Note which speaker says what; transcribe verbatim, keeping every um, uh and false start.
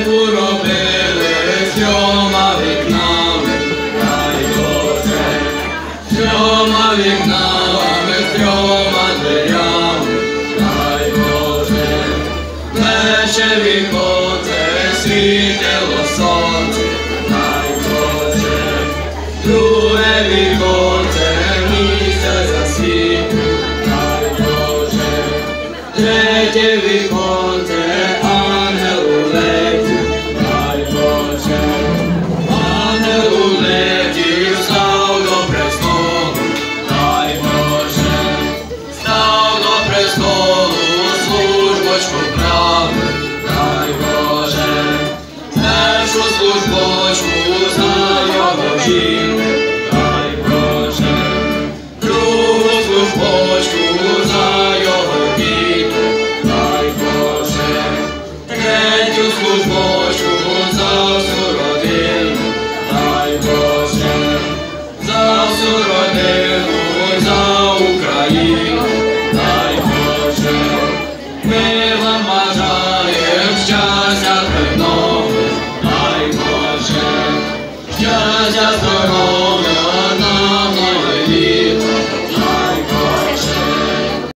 Speaker 1: уробили сьома вікнами, дай Боже, сьома вікнами, сьома дверями, дай Боже, перше віконце світило сонце, дай Боже, друге віконце місяць засвітив, дай Боже, третє віконце ангел улетів, дай Боже, ангел улетів, став до престолу, дай Боже, став до престолу, службочку правив, дай Боже, першу службочку за його жінку, дай Боже, другу службочку за його діток, дай Боже, третю службочку за всю родину, дай Боже, за всю родину, за Україну, дай Боже, ми вам бажаєм щастя, дай Боже, щастя, здоров'я.